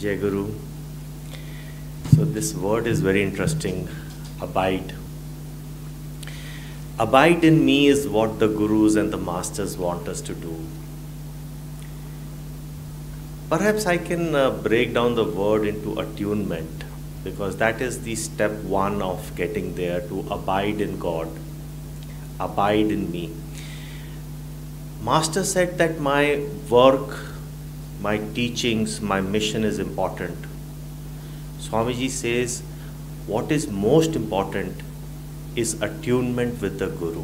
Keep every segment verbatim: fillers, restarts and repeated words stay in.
Jai Guru. So this word is very interesting, abide. Abide in me is what the gurus and the masters want us to do. Perhaps I can uh, break down the word into attunement, because that is the step one of getting there, to abide in God, abide in me. Master said that my work, my teachings, my mission is important. Swamiji says what is most important is attunement with the Guru.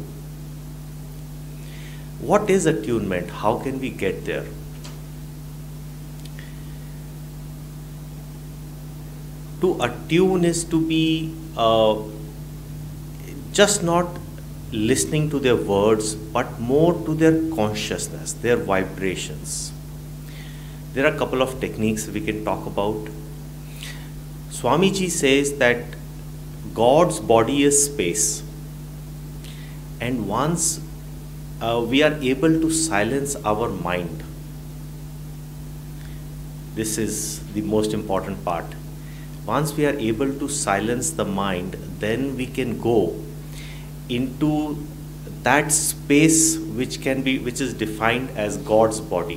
What is attunement? How can we get there? To attune is to be uh, just not listening to their words, but more to their consciousness, their vibrations. There are a couple of techniques we can talk about. Swamiji says that God's body is space, and once uh, we are able to silence our mind, this is the most important part. Once we are able to silence the mind, then we can go into that space which can be, which is defined as God's body,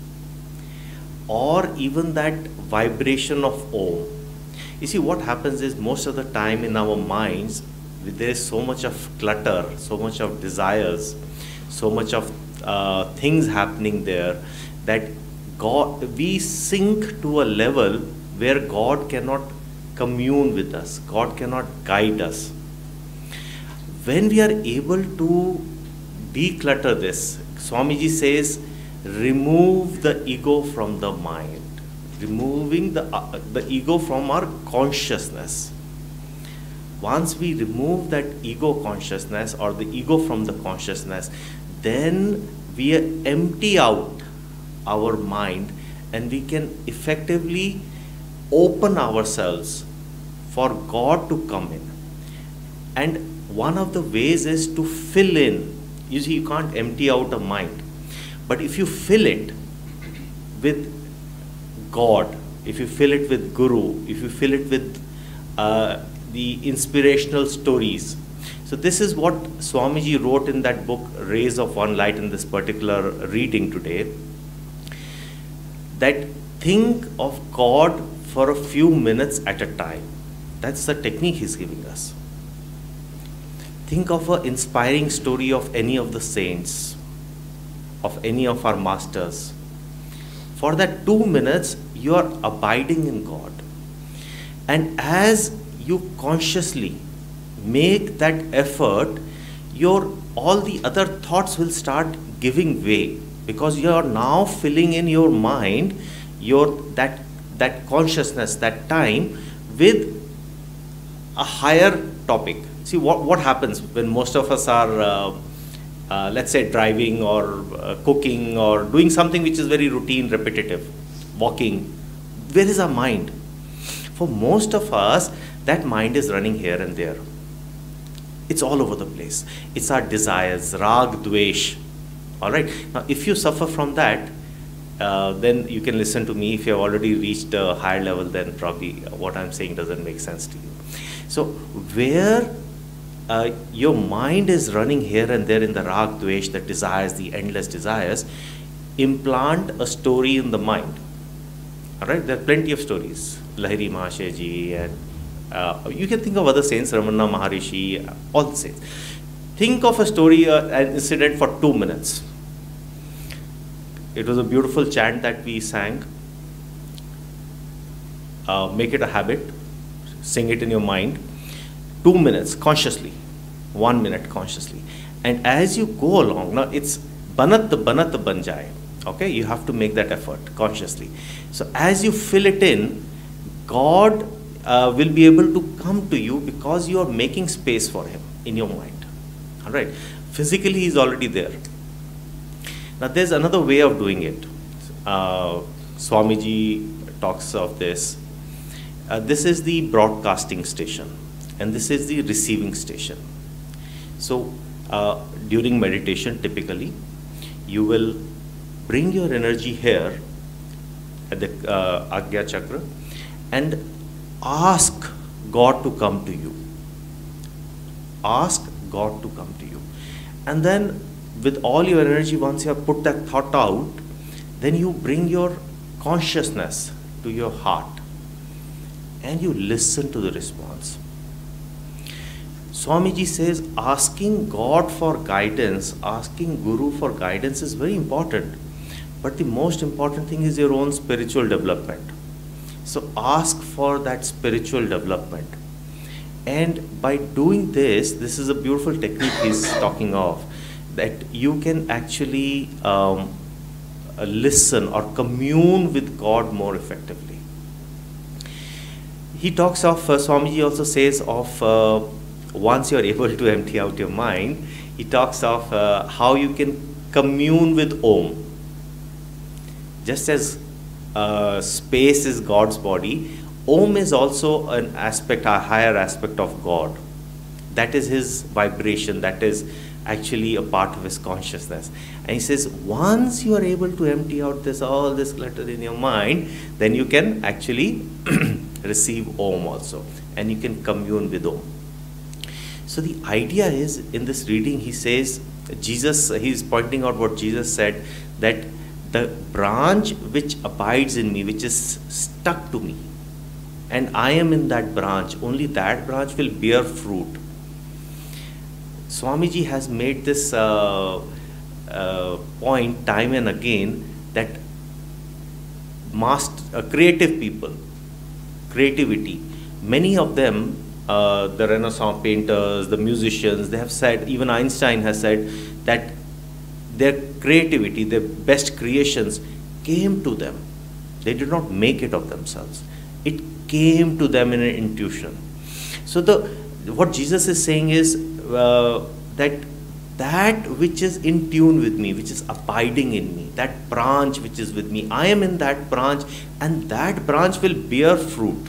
or even that vibration of Om. You see, what happens is most of the time in our minds, there is so much of clutter, so much of desires, so much of uh, things happening there, that God, we sink to a level where God cannot commune with us, God cannot guide us. When we are able to declutter this, Swamiji says, remove the ego from the mind. Removing the, uh, the ego from our consciousness. Once we remove that ego consciousness, or the ego from the consciousness, then we empty out our mind, and we can effectively open ourselves for God to come in. And one of the ways is to fill in. You see, you can't empty out a mind, but if you fill it with God, if you fill it with Guru, if you fill it with uh, the inspirational stories. So this is what Swamiji wrote in that book, Rays of One Light, in this particular reading today. That think of God for a few minutes at a time. That's the technique he's giving us. Think of an inspiring story of any of the saints, of any of our masters. For that two minutes, you are abiding in God. And as you consciously make that effort, your all the other thoughts will start giving way, because you are now filling in your mind, your that that consciousness, that time, with a higher topic. See what what happens when most of us are uh, Uh, let's say driving or uh, cooking or doing something which is very routine, repetitive, walking. Where is our mind? For most of us, that mind is running here and there. It's all over the place. It's our desires, rag, dvesh. All right. Now, if you suffer from that, uh, then you can listen to me. If you have already reached a higher level, then probably what I'm saying doesn't make sense to you. So, where Uh, your mind is running here and there in the rag, dvesh, the desires, the endless desires, implant a story in the mind. All right, there are plenty of stories. Lahiri Mahasaya Ji, and uh, you can think of other saints, Ramana Maharishi, all the saints. Think of a story, uh, an incident for two minutes. It was a beautiful chant that we sang. Uh, make it a habit. Sing it in your mind. Two minutes consciously. One minute consciously. And as you go along, now it's banat banat banjai. Okay, you have to make that effort consciously. So as you fill it in, God uh, will be able to come to you, because you are making space for Him in your mind. All right. Physically, He's already there. Now there's another way of doing it. Uh, Swamiji talks of this. Uh, this is the broadcasting station, and this is the receiving station. So uh, during meditation, typically, you will bring your energy here at the uh, Agya Chakra, and ask God to come to you. Ask God to come to you. And then with all your energy, once you have put that thought out, then you bring your consciousness to your heart and you listen to the response. Swamiji says asking God for guidance, asking Guru for guidance is very important. But the most important thing is your own spiritual development. So ask for that spiritual development. And by doing this, this is a beautiful technique he's talking of, that you can actually um, uh, listen or commune with God more effectively. He talks of, uh, Swamiji also says of, uh, once you're able to empty out your mind, he talks of uh, how you can commune with Om. Just as uh, space is God's body, Om is also an aspect, a higher aspect of God. That is his vibration, that is actually a part of his consciousness. And he says, once you are able to empty out this all this clutter in your mind, then you can actually receive Om also, and you can commune with Om. So the idea is, in this reading, he says, Jesus, he's pointing out what Jesus said, that the branch which abides in me, which is stuck to me, and I am in that branch, only that branch will bear fruit. Swamiji has made this uh, uh, point time and again, that master, uh, creative people, creativity, many of them, uh, the Renaissance painters, the musicians, they have said, even Einstein has said, that their creativity, their best creations came to them. They did not make it of themselves. It came to them in an intuition. So the what Jesus is saying is uh, that that which is in tune with me, which is abiding in me, that branch which is with me, I am in that branch, and that branch will bear fruit.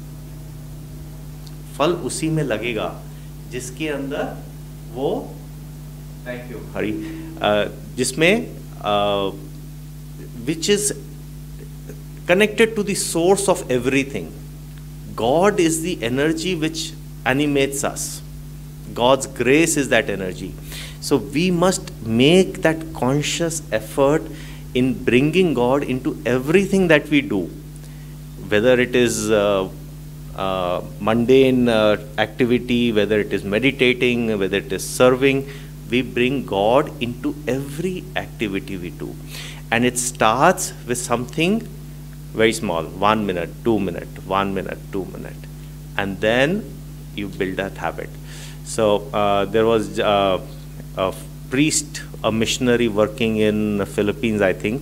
फल उसी में लगेगा जिसके अंदर वो, thank you Hari, uh, जिसमें uh, which is connected to the source of everything. God is the energy which animates us. God's grace is that energy. So we must make that conscious effort in bringing God into everything that we do, whether it is uh, uh, mundane uh, activity, whether it is meditating, whether it is serving. We bring God into every activity we do. And it starts with something very small, one minute, two minute, one minute, two minute. And then you build that habit. So uh, there was uh, a priest, a missionary working in the Philippines, I think.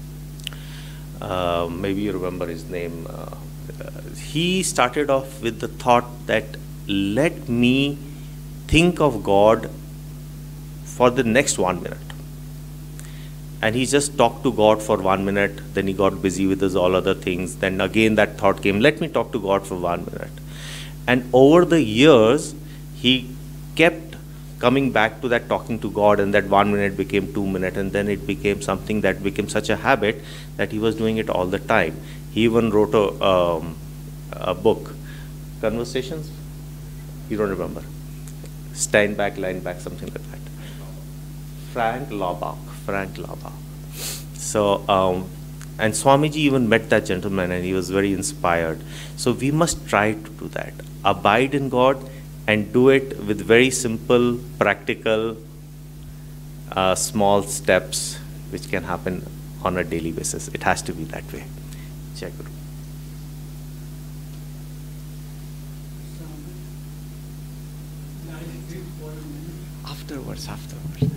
Uh, maybe you remember his name. Uh, he started off with the thought that let me think of God for the next one minute. And he just talked to God for one minute, then he got busy with his all other things. Then again that thought came, let me talk to God for one minute. And over the years, he kept coming back to that talking to God, and that one minute became two minutes, and then it became something that became such a habit that he was doing it all the time. He even wrote a, um, a book, Conversations? You don't remember? Stand back, line back, something like that. Frank Laubach. Frank Laubach. So, um, and Swamiji even met that gentleman, and he was very inspired. So we must try to do that. Abide in God and do it with very simple, practical, uh, small steps which can happen on a daily basis. It has to be that way. Jai Guru. Afterwards, afterwards.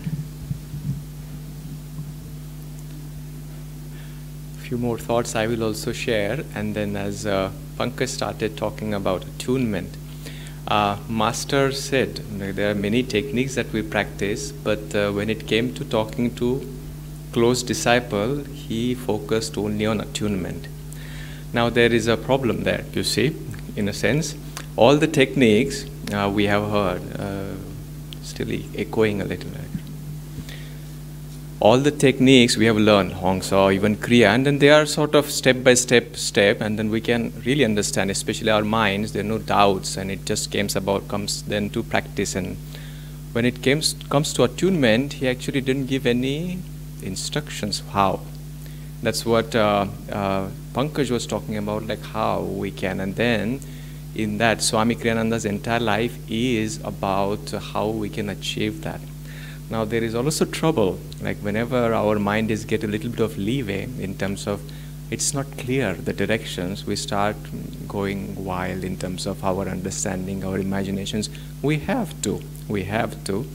Few more thoughts I will also share, and then as uh, Pankaj started talking about attunement, uh, Master said there are many techniques that we practice, but uh, when it came to talking to close disciple, he focused only on attunement. Now there is a problem there, you see, in a sense. All the techniques uh, we have heard, uh, still echoing a little bit. all the techniques we have learned, Hongsa, even Kriya, and then they are sort of step by step, step, and then we can really understand, especially our minds, there are no doubts, and it just comes about, comes then to practice. And when it comes, comes to attunement, he actually didn't give any instructions how. That's what uh, uh, Pankaj was talking about, like how we can. And then in that, Swami Kriyananda's entire life is about how we can achieve that. Now there is also trouble, like whenever our mind is get a little bit of leeway in terms of it's not clear the directions, we start going wild in terms of our understanding, our imaginations. We have to, we have to.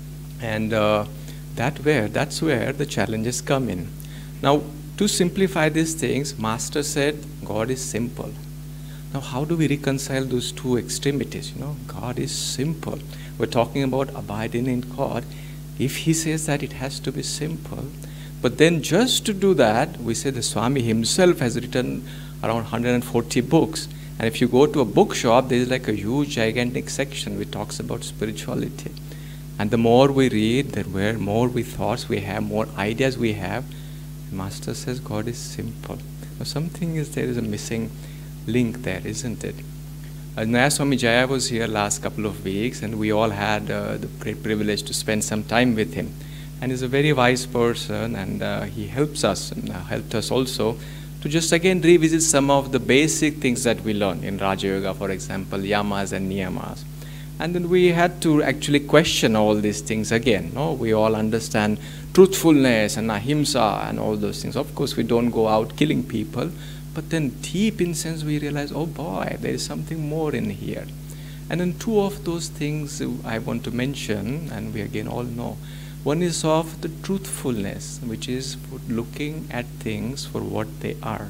And uh, that where, that's where the challenges come in. Now, to simplify these things, Master said, God is simple. Now, how do we reconcile those two extremities? You know, God is simple. We're talking about abiding in God. If he says that it has to be simple, but then just to do that, we say the Swami himself has written around one hundred forty books. And if you go to a bookshop, there is like a huge, gigantic section which talks about spirituality. And the more we read, the more we thoughts we have, more ideas we have. Master says God is simple. Now something is, there is a missing link there, isn't it? Uh, Naya Swami Jaya was here last couple of weeks, and we all had uh, the great privilege to spend some time with him. And he's a very wise person, and uh, he helps us, and uh, helped us also to just again revisit some of the basic things that we learn in Raja Yoga, for example, yamas and niyamas. And then we had to actually question all these things again. No, we all understand truthfulness and ahimsa and all those things. Of course, we don't go out killing people, but then deep in sense we realize, oh boy, there is something more in here. And then two of those things I want to mention, and we again all know. One is of the truthfulness, which is for looking at things for what they are.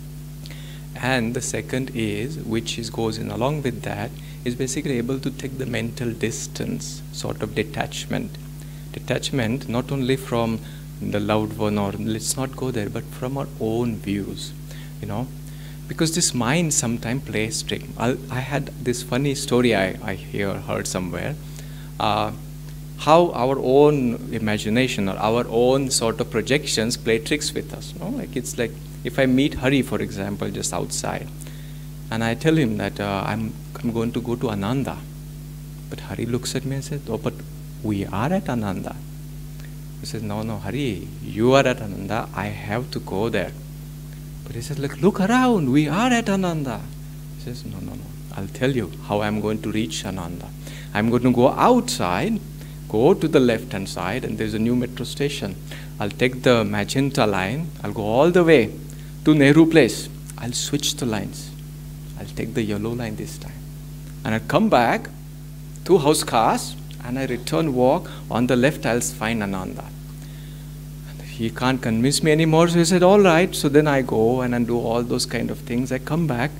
And the second is, which is goes in along with that, is basically able to take the mental distance, sort of detachment. Detachment not only from the loved one, or let's not go there, but from our own views, you know. Because this mind sometimes plays trick. I'll, I had this funny story I, I hear, heard somewhere. Uh, how our own imagination or our own sort of projections play tricks with us. You know? Like it's like if I meet Hari, for example, just outside, and I tell him that uh, I'm, I'm going to go to Ananda. But Hari looks at me and says, oh, but we are at Ananda. He says, no, no, Hari, you are at Ananda. I have to go there. But he says, like, look around. We are at Ananda. He says, no, no, no. I'll tell you how I'm going to reach Ananda. I'm going to go outside, go to the left-hand side, and there's a new metro station. I'll take the magenta line. I'll go all the way to Nehru Place. I'll switch the lines. I'll take the yellow line this time. And I'll come back to House Khas, and I return walk. On the left, I'll find Ananda. And he can't convince me anymore, so he said, all right. So then I go and I do all those kind of things. I come back,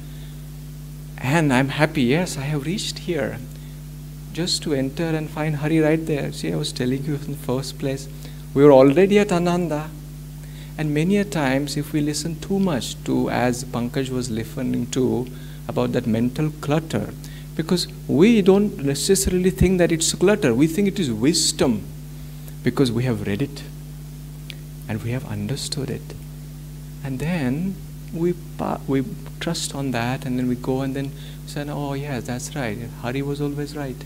and I'm happy. Yes, I have reached here. Just to enter and find Hari right there. See, I was telling you in the first place, we were already at Ananda. And many a times, if we listen too much to, as Pankaj was listening to, about that mental clutter, because we don't necessarily think that it's clutter. We think it is wisdom, because we have read it and we have understood it. And then we we trust on that, and then we go and then say, oh yes, that's right. Hari was always right.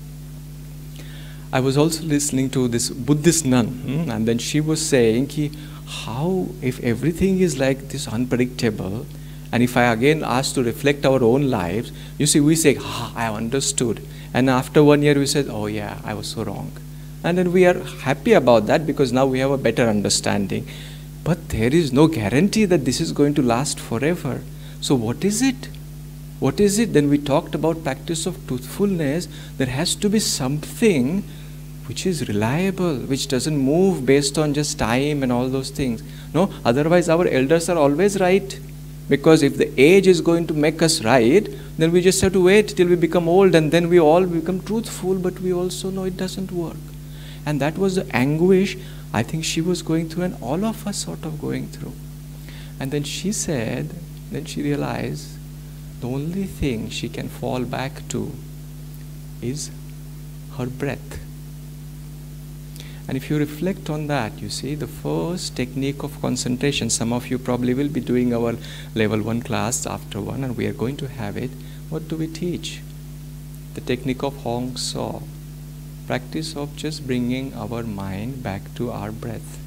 I was also listening to this Buddhist nun, hmm, and then she was saying, ki, how, if everything is like this unpredictable, and if I again ask to reflect our own lives, you see, we say, ah, I have understood. And after one year, we said, oh yeah, I was so wrong. And then we are happy about that, because now we have a better understanding. But there is no guarantee that this is going to last forever. So what is it? What is it? Then we talked about practice of truthfulness. There has to be something which is reliable, which doesn't move based on just time and all those things. No, otherwise our elders are always right. Because if the age is going to make us right, then we just have to wait till we become old, and then we all become truthful, but we also know it doesn't work. And that was the anguish I think she was going through, and all of us sort of going through. And then she said, then she realized the only thing she can fall back to is her breath. And if you reflect on that, you see the first technique of concentration, some of you probably will be doing our level one class after one, and we are going to have it. What do we teach? The technique of Hong So, practice of just bringing our mind back to our breath.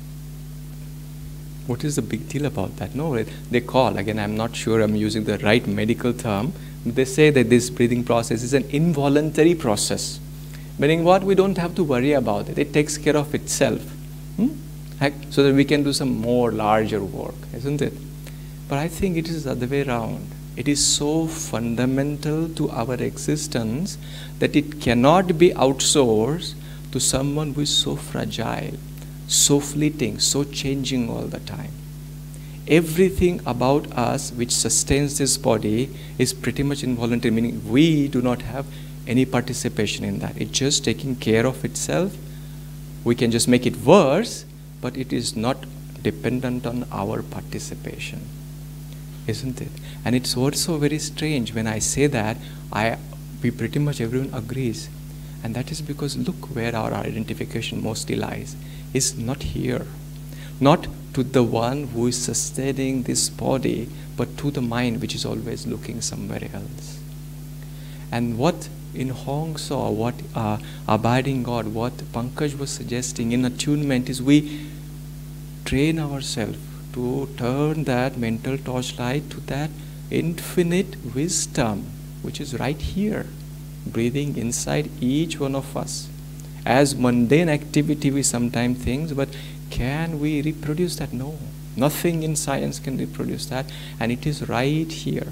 What is the big deal about that? No, they call, again, I'm not sure I'm using the right medical term, but they say that this breathing process is an involuntary process. Meaning what? We don't have to worry about it. It takes care of itself. Hmm? So that we can do some more larger work, isn't it? But I think it is the other way around. It is so fundamental to our existence that it cannot be outsourced to someone who is so fragile, so fleeting, so changing all the time. Everything about us which sustains this body is pretty much involuntary, meaning we do not have any participation in that. It's just taking care of itself. We can just make it worse, but it is not dependent on our participation, isn't it? And it's also very strange when I say that, I, we pretty much everyone agrees. And that is because look where our identification mostly lies. It's not here. Not to the one who is sustaining this body, but to the mind which is always looking somewhere else. And what in Hong So, what uh, abiding God, what Pankaj was suggesting in attunement is we train ourselves to turn that mental torchlight to that infinite wisdom which is right here, breathing inside each one of us. As mundane activity we sometimes think, but can we reproduce that? No. Nothing in science can reproduce that, and it is right here.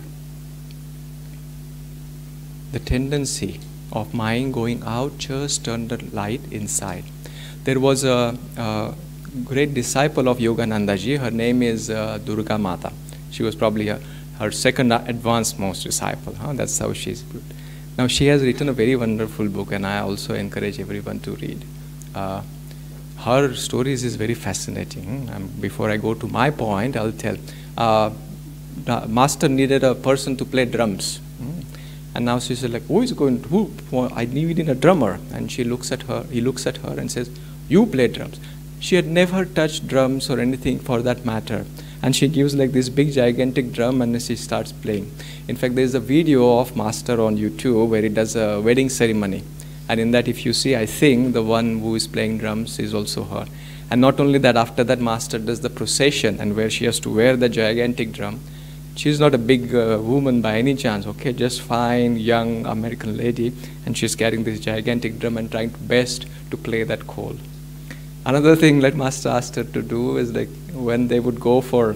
The tendency of mind going out, just turn the light inside. There was a, a great disciple of Yogananda ji. Her name is uh, Durga Mata. She was probably a, her second advanced most disciple. Huh? That's how she's good. Now she has written a very wonderful book, and I also encourage everyone to read. Uh, her stories is very fascinating. Um, before I go to my point, I'll tell. Uh, the master needed a person to play drums. Mm. And now she said, like, who is going to, who, well, I need a drummer. And she looks at her, he looks at her and says, you play drums. She had never touched drums or anything for that matter. And she gives like this big gigantic drum and she starts playing. In fact, there's a video of Master on YouTube where he does a wedding ceremony. And in that, if you see, I think the one who is playing drums is also her. And not only that, after that, Master does the procession, and where she has to wear the gigantic drum. She's not a big uh, woman by any chance, okay, just fine, young American lady, and she's carrying this gigantic drum and trying best to play that call. Another thing that Master asked her to do is like when they would go for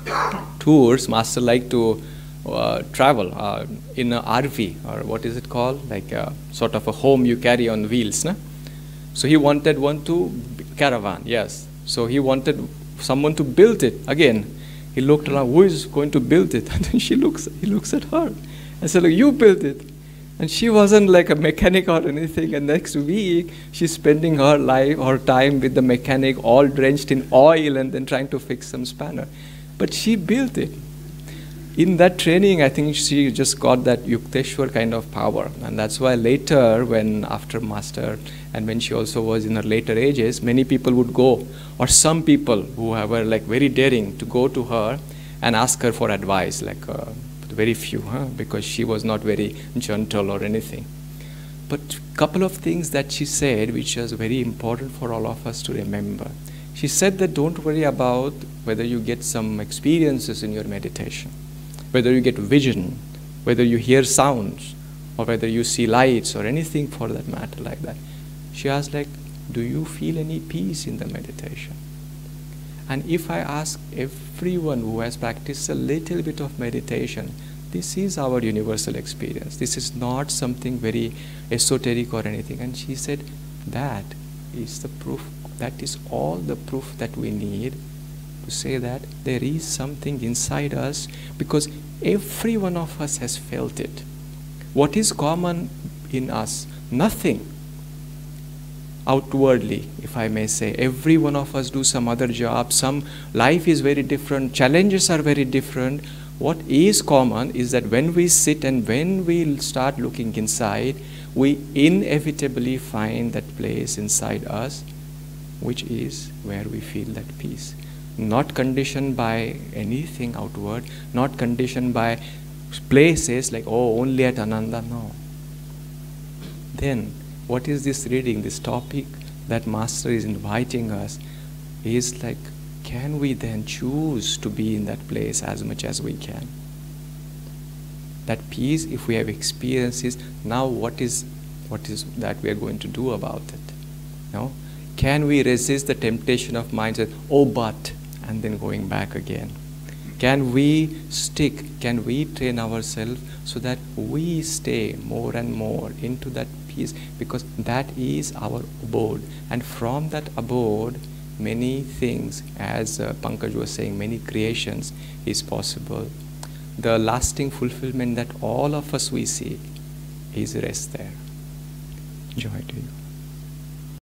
tours, Master liked to uh, travel uh, in an R V, or what is it called, like a, sort of a home you carry on wheels. Na? So he wanted one to caravan, yes. So he wanted someone to build it again. He looked around, who is going to build it? And then she looks, he looks at her and said, like, you built it. And she wasn't like a mechanic or anything. And next week, she's spending her life, her time with the mechanic, all drenched in oil and then trying to fix some spanner. But she built it. In that training, I think she just got that Yukteshwar kind of power. And that's why later, when after Master, and when she also was in her later ages, many people would go, or some people who were like very daring to go to her and ask her for advice, like uh, very few, huh? Because she was not very gentle or anything. But a couple of things that she said, which was very important for all of us to remember. She said that don't worry about whether you get some experiences in your meditation, whether you get vision, whether you hear sounds, or whether you see lights or anything for that matter like that. She asked, like, do you feel any peace in the meditation? And if I ask everyone who has practiced a little bit of meditation, this is our universal experience. This is not something very esoteric or anything. And she said, that is the proof. That is all the proof that we need to say that there is something inside us, because every one of us has felt it. What is common in us? Nothing. Outwardly, if I may say, every one of us do some other job, some life is very different, challenges are very different. What is common is that when we sit and when we start looking inside, we inevitably find that place inside us which is where we feel that peace. Not conditioned by anything outward, not conditioned by places like, oh, only at Ananda, no. Then, what is this reading, this topic that Master is inviting us is like, can we then choose to be in that place as much as we can? That peace, if we have experiences, now what is what is that we are going to do about it? No? Can we resist the temptation of mind that, oh, but, and then going back again? Can we stick, can we train ourselves so that we stay more and more into that peace? Because that is our abode. And from that abode, many things, as uh, Pankaj was saying, many creations is possible. The lasting fulfillment that all of us we seek is rest there. Joy to you.